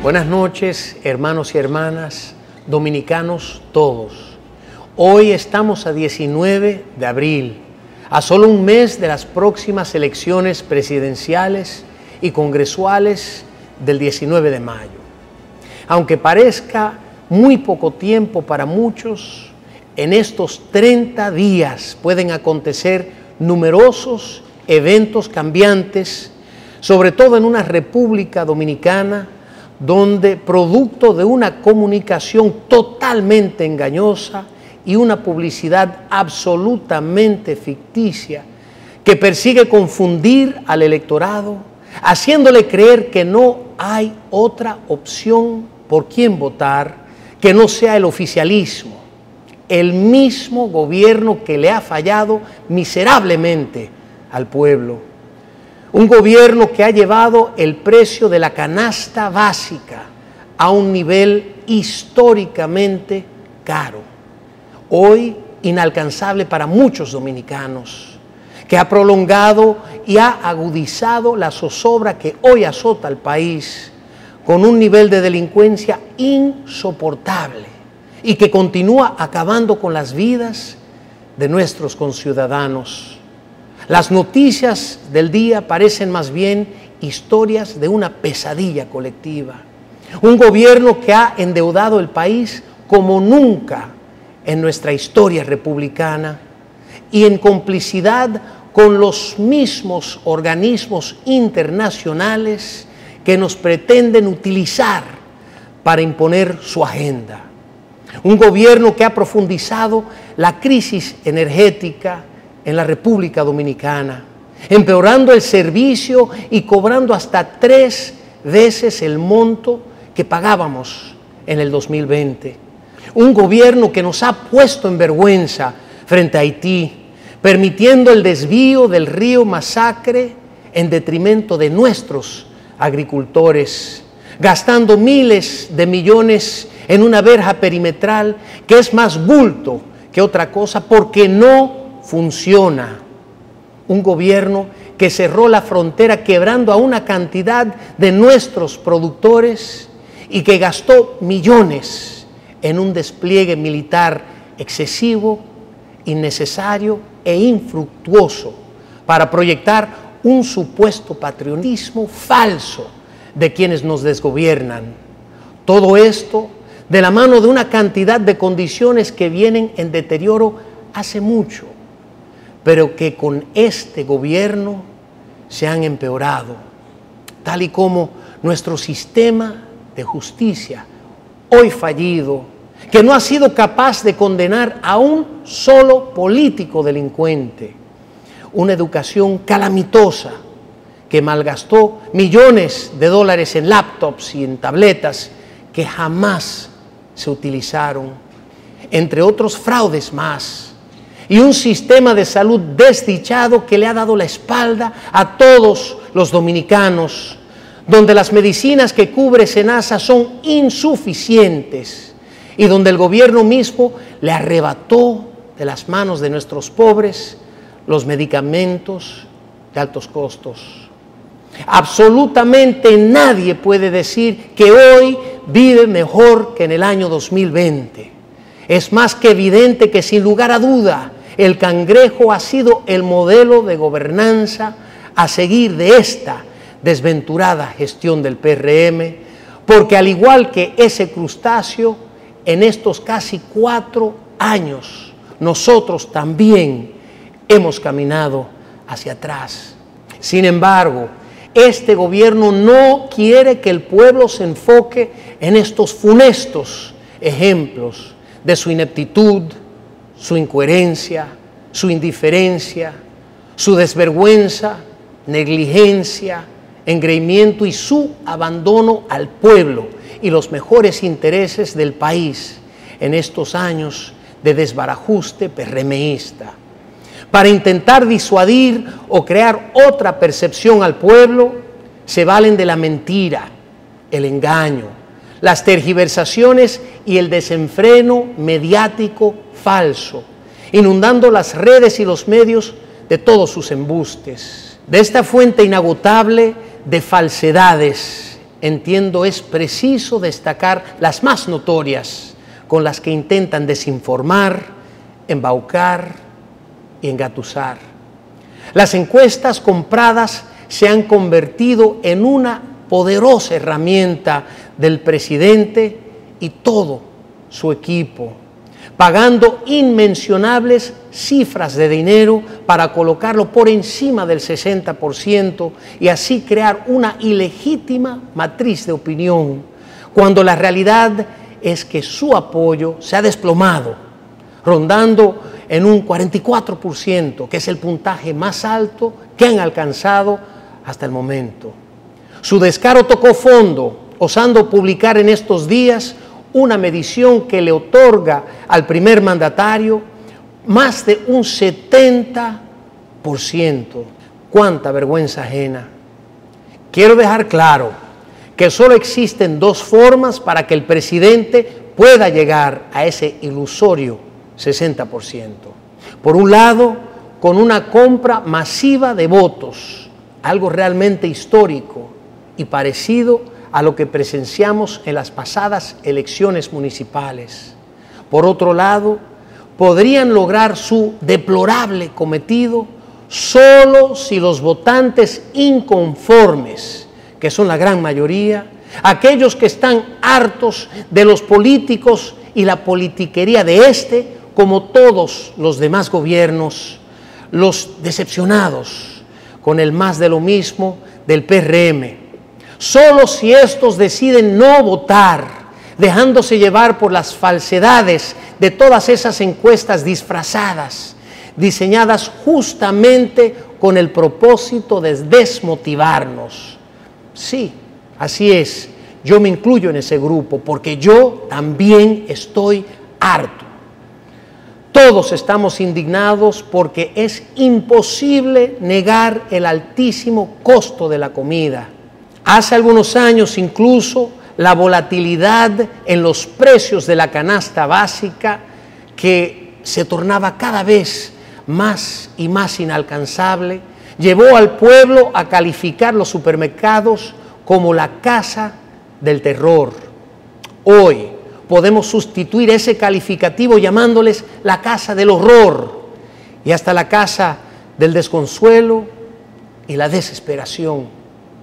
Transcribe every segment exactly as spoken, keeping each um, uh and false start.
Buenas noches, hermanos y hermanas, dominicanos todos. Hoy estamos a diecinueve de abril, a solo un mes de las próximas elecciones presidenciales y congresuales del diecinueve de mayo. Aunque parezca muy poco tiempo para muchos, en estos treinta días pueden acontecer numerosos eventos cambiantes, sobre todo en una República Dominicana donde, producto de una comunicación totalmente engañosa y una publicidad absolutamente ficticia que persigue confundir al electorado, haciéndole creer que no hay otra opción por quien votar que no sea el oficialismo, el mismo gobierno que le ha fallado miserablemente al pueblo. Un gobierno que ha llevado el precio de la canasta básica a un nivel históricamente caro, hoy inalcanzable para muchos dominicanos, que ha prolongado y ha agudizado la zozobra que hoy azota al país con un nivel de delincuencia insoportable y que continúa acabando con las vidas de nuestros conciudadanos. Las noticias del día parecen más bien historias de una pesadilla colectiva. Un gobierno que ha endeudado el país como nunca en nuestra historia republicana y en complicidad con los mismos organismos internacionales que nos pretenden utilizar para imponer su agenda. Un gobierno que ha profundizado la crisis energética en la República Dominicana, empeorando el servicio y cobrando hasta tres veces el monto que pagábamos en el dos mil veinte. Un gobierno que nos ha puesto en vergüenza frente a Haití, permitiendo el desvío del río Masacre en detrimento de nuestros agricultores, gastando miles de millones en una verja perimetral que es más bulto que otra cosa porque no funciona. Un gobierno que cerró la frontera quebrando a una cantidad de nuestros productores y que gastó millones en un despliegue militar excesivo, innecesario e infructuoso para proyectar un supuesto patriotismo falso de quienes nos desgobiernan. Todo esto de la mano de una cantidad de condiciones que vienen en deterioro hace mucho, pero que con este gobierno se han empeorado, tal y como nuestro sistema de justicia, hoy fallido, que no ha sido capaz de condenar a un solo político delincuente, una educación calamitosa que malgastó millones de dólares en laptops y en tabletas que jamás se utilizaron, entre otros fraudes más, y un sistema de salud desdichado que le ha dado la espalda a todos los dominicanos, donde las medicinas que cubre SENASA son insuficientes y donde el gobierno mismo le arrebató de las manos de nuestros pobres los medicamentos de altos costos. Absolutamente nadie puede decir que hoy vive mejor que en el año dos mil veinte. Es más que evidente que, sin lugar a duda, el Cangrejo ha sido el modelo de gobernanza a seguir de esta desventurada gestión del P R M, porque al igual que ese crustáceo, en estos casi cuatro años, nosotros también hemos caminado hacia atrás. Sin embargo, este gobierno no quiere que el pueblo se enfoque en estos funestos ejemplos de su ineptitud, su incoherencia, su indiferencia, su desvergüenza, negligencia, engreimiento y su abandono al pueblo y los mejores intereses del país en estos años de desbarajuste PRMista. Para intentar disuadir o crear otra percepción al pueblo, se valen de la mentira, el engaño, las tergiversaciones y el desenfreno mediático falso, inundando las redes y los medios de todos sus embustes. De esta fuente inagotable de falsedades entiendo es preciso destacar las más notorias, con las que intentan desinformar, embaucar y engatusar. Las encuestas compradas se han convertido en una poderosa herramienta del presidente y todo su equipo, pagando inmencionables cifras de dinero para colocarlo por encima del sesenta por ciento y así crear una ilegítima matriz de opinión, cuando la realidad es que su apoyo se ha desplomado, rondando en un cuarenta y cuatro por ciento, que es el puntaje más alto que han alcanzado hasta el momento. Su descaro tocó fondo, osando publicar en estos días una medición que le otorga al primer mandatario más de un setenta por ciento. ¡Cuánta vergüenza ajena! Quiero dejar claro que solo existen dos formas para que el presidente pueda llegar a ese ilusorio sesenta por ciento. Por un lado, con una compra masiva de votos, algo realmente histórico y parecido a lo que presenciamos en las pasadas elecciones municipales. Por otro lado, podrían lograr su deplorable cometido solo si los votantes inconformes, que son la gran mayoría, aquellos que están hartos de los políticos y la politiquería de este, como todos los demás gobiernos, los decepcionados con el más de lo mismo del P R M. Solo si estos deciden no votar, dejándose llevar por las falsedades de todas esas encuestas disfrazadas, diseñadas justamente con el propósito de desmotivarnos. Sí, así es, yo me incluyo en ese grupo, porque yo también estoy harto. Todos estamos indignados porque es imposible negar el altísimo costo de la comida. Hace algunos años incluso la volatilidad en los precios de la canasta básica, que se tornaba cada vez más y más inalcanzable, llevó al pueblo a calificar los supermercados como la casa del terror. Hoy podemos sustituir ese calificativo llamándoles la casa del horror y hasta la casa del desconsuelo y la desesperación.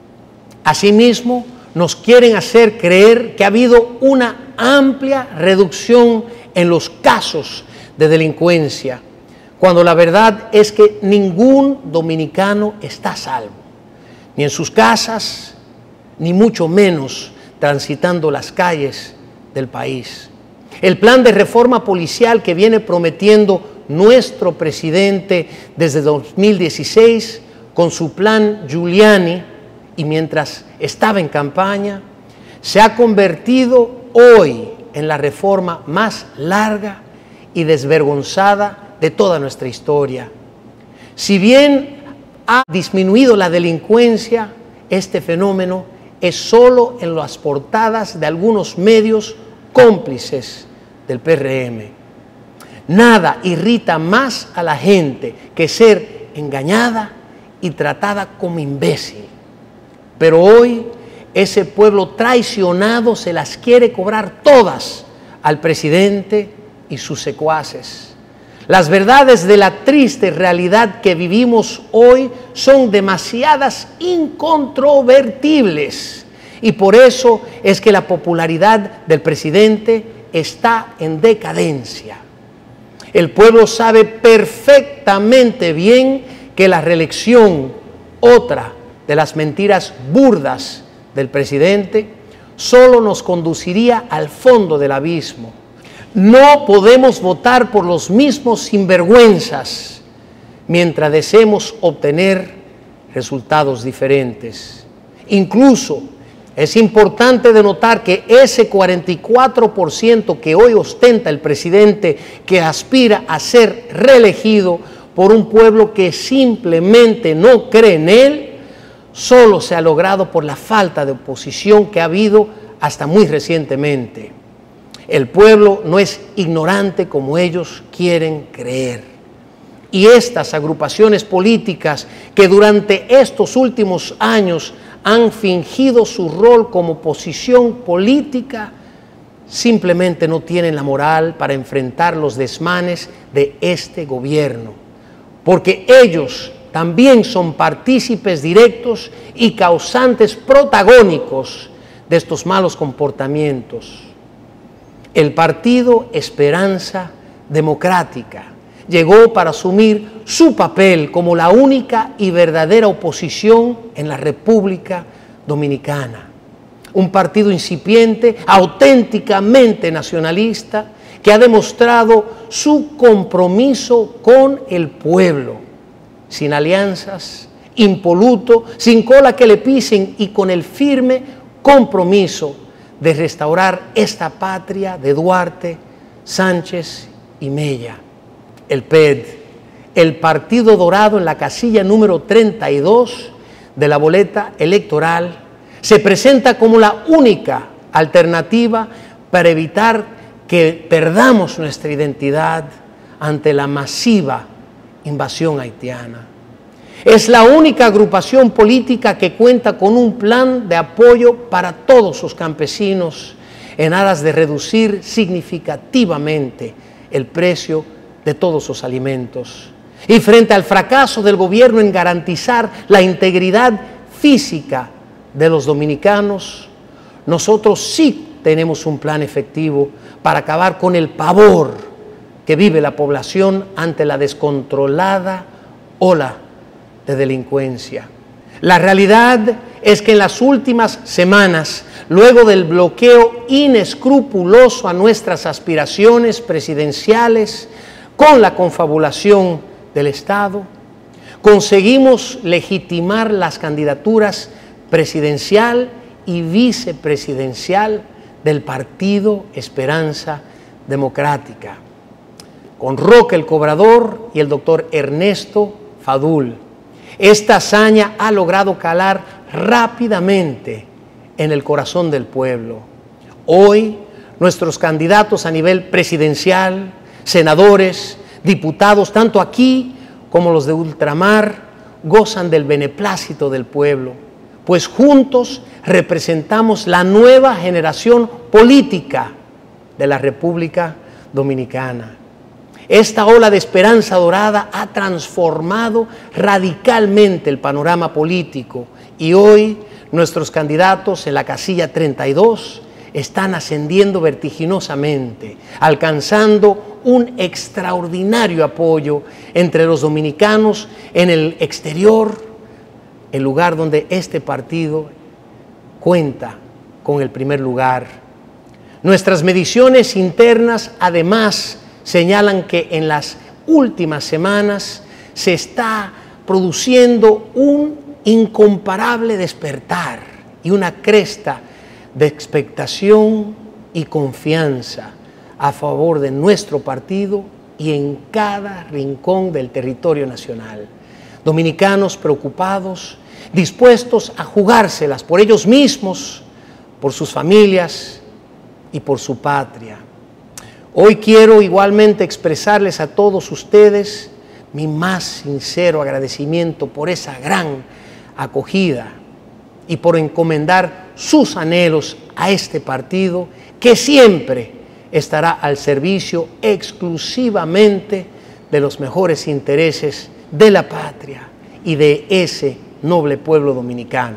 Asimismo, nos quieren hacer creer que ha habido una amplia reducción en los casos de delincuencia, cuando la verdad es que ningún dominicano está a salvo, ni en sus casas, ni mucho menos transitando las calles del país. El plan de reforma policial que viene prometiendo nuestro presidente desde dos mil dieciséis con su plan Giuliani, y mientras estaba en campaña, se ha convertido hoy en la reforma más larga y desvergonzada de toda nuestra historia. Si bien ha disminuido la delincuencia, este fenómeno es solo en las portadas de algunos medios cómplices del P R M. Nada irrita más a la gente que ser engañada y tratada como imbécil. Pero hoy ese pueblo traicionado se las quiere cobrar todas al presidente y sus secuaces. Las verdades de la triste realidad que vivimos hoy son demasiadas incontrovertibles, y por eso es que la popularidad del presidente está en decadencia. El pueblo sabe perfectamente bien que la reelección, otra de las mentiras burdas del presidente, solo nos conduciría al fondo del abismo. No podemos votar por los mismos sinvergüenzas mientras deseemos obtener resultados diferentes. Incluso es importante denotar que ese cuarenta y cuatro por ciento que hoy ostenta el presidente, que aspira a ser reelegido por un pueblo que simplemente no cree en él, solo se ha logrado por la falta de oposición que ha habido hasta muy recientemente. El pueblo no es ignorante como ellos quieren creer. Y estas agrupaciones políticas que durante estos últimos años han fingido su rol como oposición política, simplemente no tienen la moral para enfrentar los desmanes de este gobierno, porque ellos también son partícipes directos y causantes protagónicos de estos malos comportamientos. El partido Esperanza Democrática llegó para asumir su papel como la única y verdadera oposición en la República Dominicana. Un partido incipiente, auténticamente nacionalista, que ha demostrado su compromiso con el pueblo, sin alianzas, impoluto, sin cola que le pisen y con el firme compromiso de restaurar esta patria de Duarte, Sánchez y Mella. El P E D, el Partido Dorado, en la casilla número treinta y dos de la boleta electoral, se presenta como la única alternativa para evitar que perdamos nuestra identidad ante la masiva invasión haitiana. Es la única agrupación política que cuenta con un plan de apoyo para todos sus campesinos en aras de reducir significativamente el precio de todos sus alimentos. Y frente al fracaso del gobierno en garantizar la integridad física de los dominicanos, nosotros sí tenemos un plan efectivo para acabar con el pavor que vive la población ante la descontrolada ola de delincuencia. La realidad es que en las últimas semanas, luego del bloqueo inescrupuloso a nuestras aspiraciones presidenciales con la confabulación del Estado, conseguimos legitimar las candidaturas presidencial y vicepresidencial del Partido Esperanza Democrática, con Roque el Cobrador y el doctor Ernesto Fadul. Esta hazaña ha logrado calar rápidamente en el corazón del pueblo. Hoy, nuestros candidatos a nivel presidencial, senadores, diputados, tanto aquí como los de ultramar, gozan del beneplácito del pueblo, pues juntos representamos la nueva generación política de la República Dominicana. Esta ola de esperanza dorada ha transformado radicalmente el panorama político y hoy nuestros candidatos en la casilla treinta y dos están ascendiendo vertiginosamente, alcanzando un extraordinario apoyo entre los dominicanos en el exterior, el lugar donde este partido cuenta con el primer lugar. Nuestras mediciones internas además señalan que en las últimas semanas se está produciendo un incomparable despertar y una cresta de expectación y confianza a favor de nuestro partido y en cada rincón del territorio nacional. Dominicanos preocupados, dispuestos a jugárselas por ellos mismos, por sus familias y por su patria. Hoy quiero igualmente expresarles a todos ustedes mi más sincero agradecimiento por esa gran acogida y por encomendar sus anhelos a este partido que siempre estará al servicio exclusivamente de los mejores intereses de la patria y de ese noble pueblo dominicano.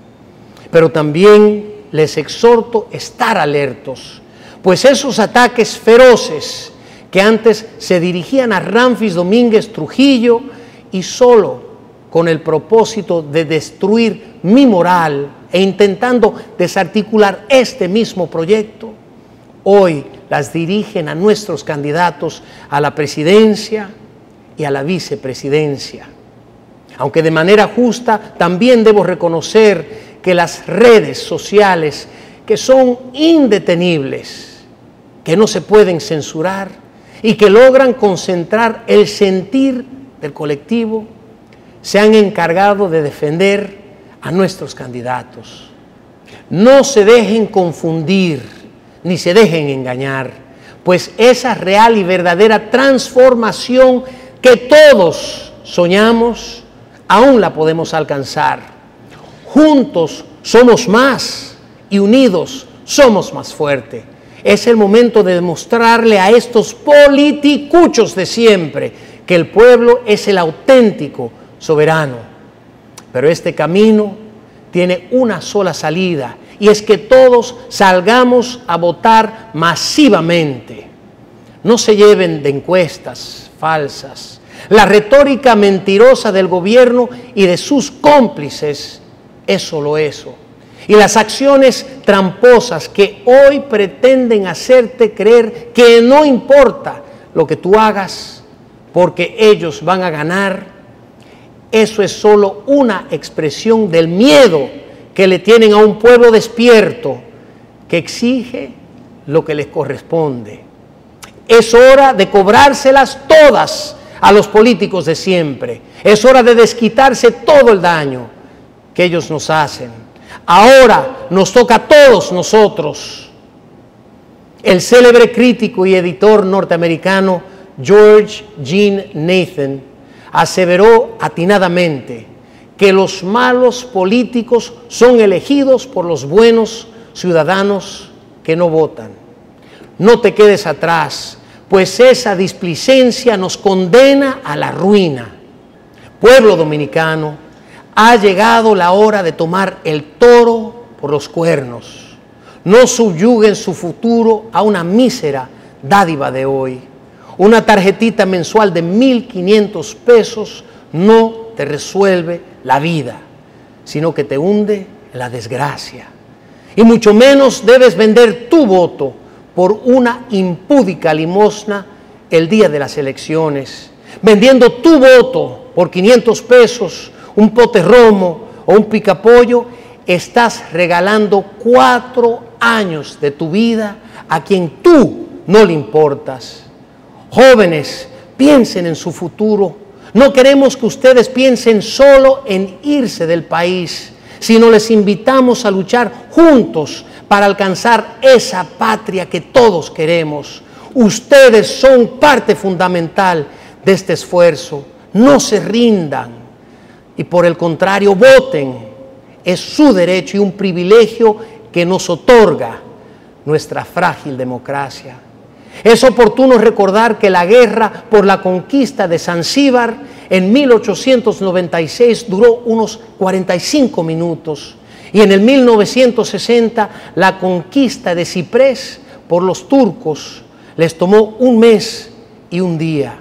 Pero también les exhorto a estar alertos, pues esos ataques feroces que antes se dirigían a Ramfis Domínguez Trujillo y solo con el propósito de destruir mi moral e intentando desarticular este mismo proyecto, hoy las dirigen a nuestros candidatos a la presidencia y a la vicepresidencia. Aunque de manera justa también debo reconocer que las redes sociales, que son indetenibles, que no se pueden censurar y que logran concentrar el sentir del colectivo, se han encargado de defender a nuestros candidatos. No se dejen confundir ni se dejen engañar, pues esa real y verdadera transformación que todos soñamos, aún la podemos alcanzar. Juntos somos más y unidos somos más fuertes. Es el momento de demostrarle a estos politicuchos de siempre que el pueblo es el auténtico soberano. Pero este camino tiene una sola salida, y es que todos salgamos a votar masivamente. No se lleven de encuestas falsas. La retórica mentirosa del gobierno y de sus cómplices es solo eso. Y las acciones tramposas que hoy pretenden hacerte creer que no importa lo que tú hagas porque ellos van a ganar, eso es solo una expresión del miedo que le tienen a un pueblo despierto que exige lo que les corresponde. Es hora de cobrárselas todas a los políticos de siempre. Es hora de desquitarse todo el daño que ellos nos hacen. Ahora nos toca a todos nosotros. El célebre crítico y editor norteamericano George Jean Nathan aseveró atinadamente que los malos políticos son elegidos por los buenos ciudadanos que no votan. No te quedes atrás, pues esa displicencia nos condena a la ruina. Pueblo dominicano, ha llegado la hora de tomar el toro por los cuernos. No subyuguen su futuro a una mísera dádiva de hoy. Una tarjetita mensual de mil quinientos pesos no te resuelve la vida, sino que te hunde en la desgracia. Y mucho menos debes vender tu voto por una impúdica limosna el día de las elecciones. Vendiendo tu voto por quinientos pesos, un pote romo o un picapollo, estás regalando cuatro años de tu vida a quien tú no le importas. Jóvenes, piensen en su futuro. No queremos que ustedes piensen solo en irse del país, sino les invitamos a luchar juntos para alcanzar esa patria que todos queremos. Ustedes son parte fundamental de este esfuerzo. No se rindan y por el contrario voten. Es su derecho y un privilegio que nos otorga nuestra frágil democracia. Es oportuno recordar que la guerra por la conquista de Zanzíbar en mil ochocientos noventa y seis duró unos cuarenta y cinco minutos y en el mil novecientos sesenta la conquista de Ciprés por los turcos les tomó un mes y un día.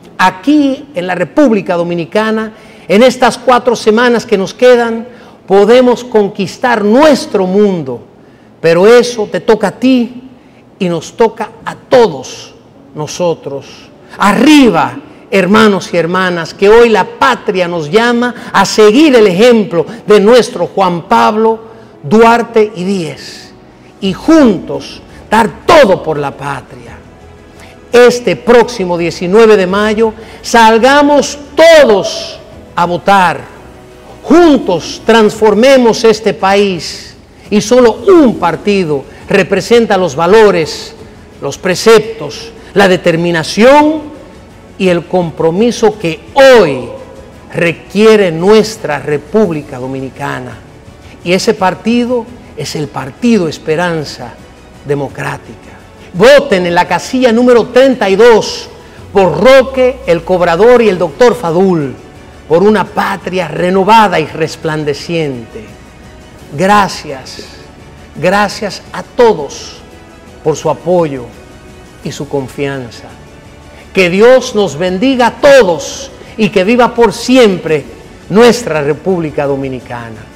Aquí en la República Dominicana, en estas cuatro semanas que nos quedan, podemos conquistar nuestro mundo, pero eso te toca a ti y nos toca a todos nosotros. Arriba, hermanos y hermanas, que hoy la patria nos llama a seguir el ejemplo de nuestro Juan Pablo, Duarte y Díez, y juntos dar todo por la patria. Este próximo diecinueve de mayo salgamos todos a votar. Juntos transformemos este país y solo un partido representa los valores, los preceptos, la determinación y el compromiso que hoy requiere nuestra República Dominicana. Y ese partido es el Partido Esperanza Democrática. Voten en la casilla número treinta y dos por Roque, el Cobrador y el doctor Fadul, por una patria renovada y resplandeciente. Gracias. Gracias a todos por su apoyo y su confianza. Que Dios nos bendiga a todos y que viva por siempre nuestra República Dominicana.